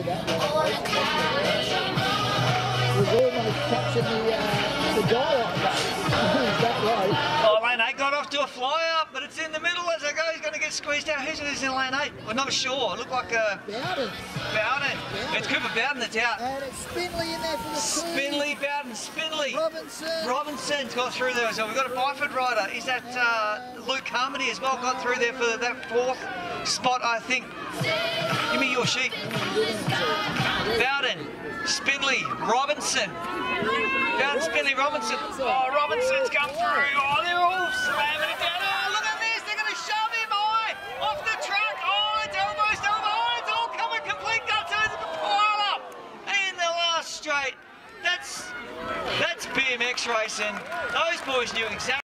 go that way. We've almost captured the guy on that way. Oh, lane 8 got off to a flyer, but it's in the middle as I go. He's going to get squeezed out. Who's in lane 8? We're not sure. It looked like Bowden. Bowden. It's Cooper Bowden that's out. And it's Spindley in there for the Spindley, Bowden, Spindley. Robinson's got through there. So we've got a Byford rider. Is that Luke Carmody as well? Got through there for that 4th spot, I think. Give me your sheet. Bowden, Spindley, Robinson. Bowden, Spindley, Robinson. Oh, Robinson's come through. Oh, they're all slamming it down. Oh, look at this. They're going to shove him high off the track. Oh, it's almost over. Oh, it's all coming complete guts. There's a pile up in the last straight. That's BMX racing. Those boys knew exactly.